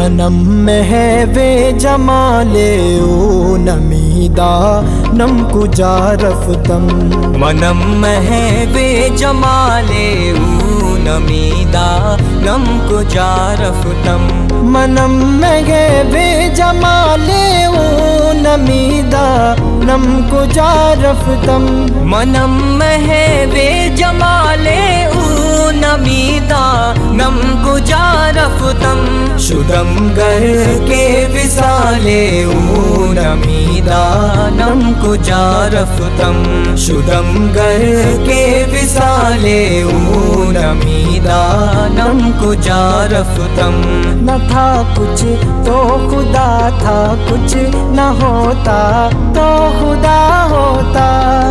मनम में है वे जमाले ओ नमीदा नम कुजा रफ्तम। मनम में है वे जमाले ऊ नमीदा नम कुजा रफ्तम। मनम में है वे जमाले ओ नमीदा नम कुजा रफ्तम। मनम में है वे जमाले ऊ नमीदा नम कुजा रफ्तम। शुदम गर के विसाले ऊ नमीदा नम कुजा रफ्तम। शुदम गर के विसाले ऊ नमीदा नम कुजा रफ्तम। न था कुछ तो खुदा था, कुछ न होता तो खुदा होता।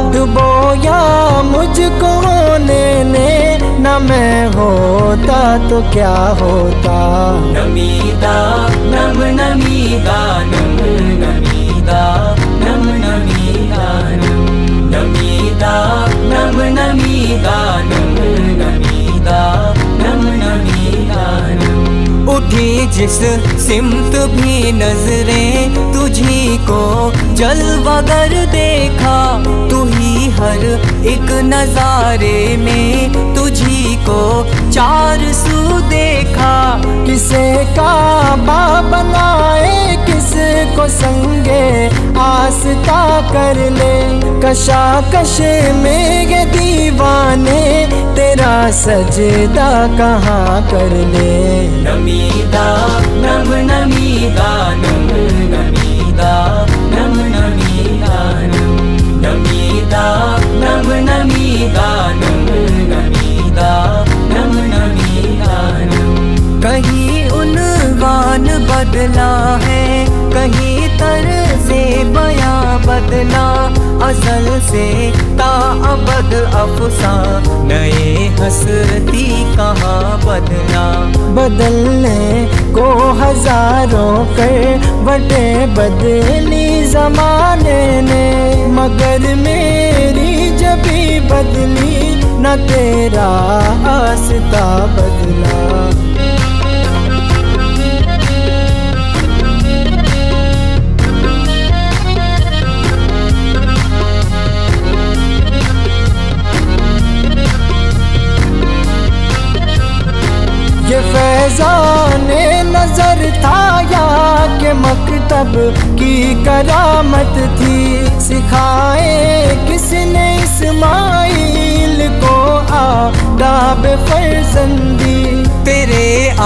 डुबोया मुझको होने ने, न मैं होता तो क्या होता। नमीदा नम नमीदा नम नमीदा नम नमीदा नम नमीदा नम नमीदा नम नमीदा नम नमीदा नम। उठी जिस सिमत भी नजरें तुझी को जलवागर देखा। तू ही हर एक नजारे में तुझी को चार सू देखा। किसे काबा बनाए किसे को संगे आस्था कर ले। कशाकश में ये दीवाने तेरा सजदा कहाँ कर ले। नमीदा नम नमीदा नम नमीदा नम नमीदा नम नमीदा नम नमीदा नम नमीदा नम नमीदा नम। कहीं उन्वान बदला है, कहीं तर्ज़े बयां बदला। अज़ल से ताअबद अफ़सा नए हस्ती कहाँ बदला। बदलने को हजारों कर बटे बदली जमाने ने। मगर मेरी जबी बदली न तेरा आस्था बदला। ये फैज़ाने नजर था या के मकतब की करामत थी। सिखाए किसने इस्माइल को आदाब फर्जंदी। तेरे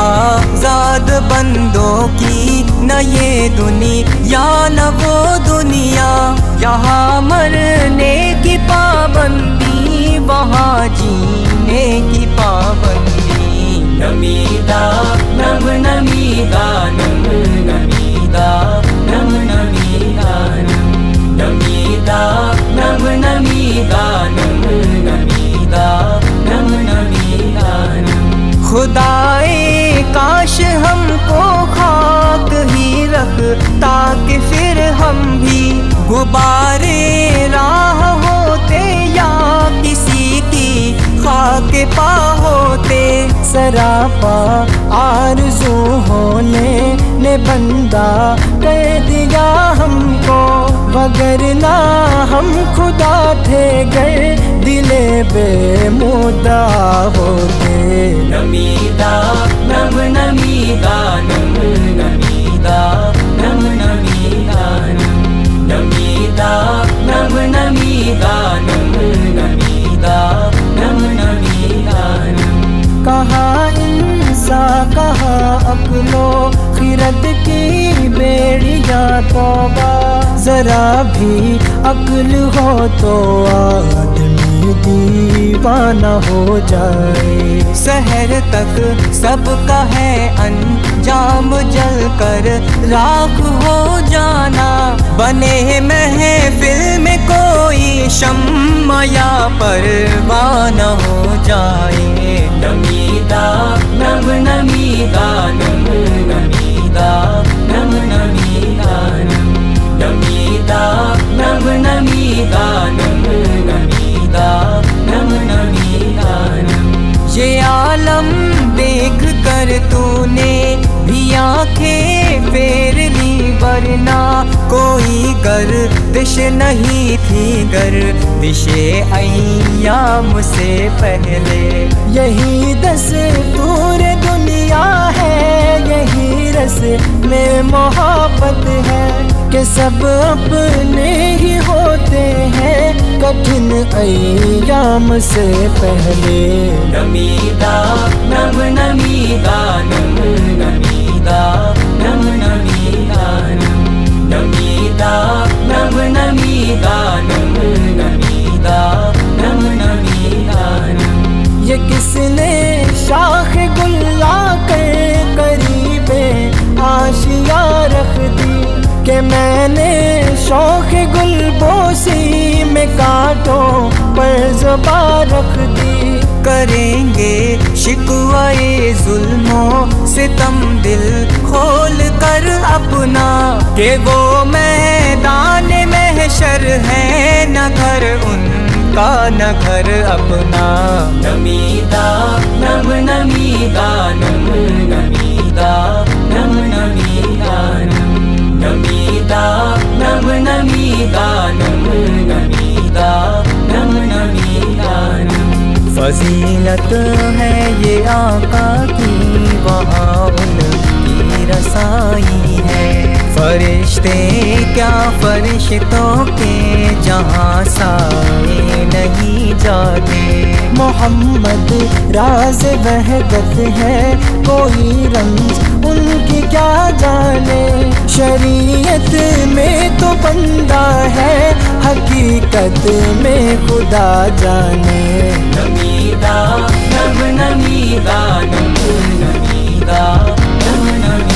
आजाद बंदों की न ये दुनिया न वो दुनिया। यहाँ मरने की पाबंदी, वहाँ जीने की पाबंदी। नमीदा नम नमीदा नम नमीदा नम नमीदा नम नमीदा नम नमीदा नम नमीदा नम नमीदा नम। खुदाए काश हमको खाक ही रख, ताकि फिर हम भी गुबारे राह होते या किसी की खाक पा होते। सरापा आरज़ू होने ने बंदा कर दिया हमको। वगरना हम खुदा थे गर दिले बेमुदा होते। नमीदा नम नमीदा नम नमीदा नम नमीदा नम नमीदा नम नमीदा नम नमीदा नम नमीदा नम। कहाँ इंसा कहाँ अक्लो खिरद की बेड़िया तौबा। जरा भी अक्ल हो तो आदमी दीवाना हो जाए। शहर तक सबका है अंजाम, जल कर राख हो जाना। बने महफिल में कोई शम्मा या परवाना हो जाए। नमीदा नम नमीदा नम नमीदा नम नमीदा नम नमीदा नम नमीदा नम नमीदा नम नमीदा नम। ये आलम देख कर तूने भी आंखें वरना कोई गर्दिश नहीं थी गर्दिशे अय्याम से पहले। यही दस्तूर दुनिया है, यही रस में मोहब्बत है कि सब अपने ही होते हैं कठिन अय्याम से पहले। नमीदा नम नमीदा नम नमीदा नम नमीदा नम नमीदा नम नमीदा नम नमीदा नम नमीदा नम। ये किसने शाख गुल्ला के करीबे आशिया रख दी कि मैंने शौक गुलबोसी में कांटों पर ज़ुबान रख दी। करेंगे शिकवाए जुल्मों सितम दिल खोल कर अपना कि वो मैदान महशर है न घर उनका न घर अपना। नमीदा नम नमीदा नम नमीदा नम नमीदा नम नमीदा नम नमीदा नम नमीदा नम नमीदा नम। फजीलत है ये आका की वहाँ उनकी रसाई है। फरिश्ते क्या फरिश्तों के जहाँ साए नहीं जाते। मोहम्मद राज वहदत है, कोई रंज उनकी क्या जाने। शरीयत में तो बंदा है, हकीकत में खुदा जाने। नमीदा नम नमीदा नम नमीदा नम नमीदा